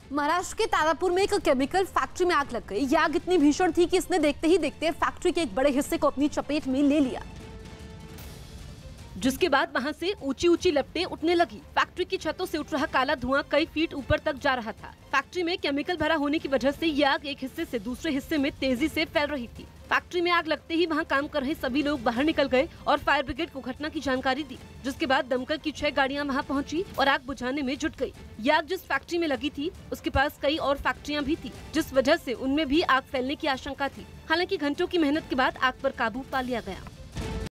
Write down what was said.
महाराष्ट्र के तारापुर में एक केमिकल फैक्ट्री में आग लग गई। यह आग इतनी भीषण थी कि इसने देखते ही देखते फैक्ट्री के एक बड़े हिस्से को अपनी चपेट में ले लिया, जिसके बाद वहां से ऊंची ऊंची लपटें उठने लगी। फैक्ट्री की छतों से उठ रहा काला धुआं कई फीट ऊपर तक जा रहा था। फैक्ट्री में केमिकल भरा होने की वजह से यह आग एक हिस्से से दूसरे हिस्से में तेजी से फैल रही थी। फैक्ट्री में आग लगते ही वहां काम कर रहे सभी लोग बाहर निकल गए और फायर ब्रिगेड को घटना की जानकारी दी, जिसके बाद दमकल की 6 गाड़ियां वहां पहुंची और आग बुझाने में जुट गई। यह आग जिस फैक्ट्री में लगी थी उसके पास कई और फैक्ट्रियां भी थी, जिस वजह से उनमें भी आग फैलने की आशंका थी। हालांकि घंटों की मेहनत के बाद आग पर काबू पा लिया गया।